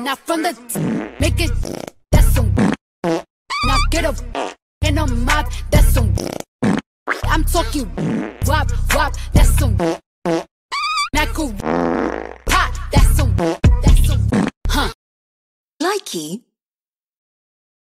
Now from the make it, that's some. Now get up in a mouth, that's some. I'm talking wop wop, that's some. Knuckle pop, that's some. Huh? Likey.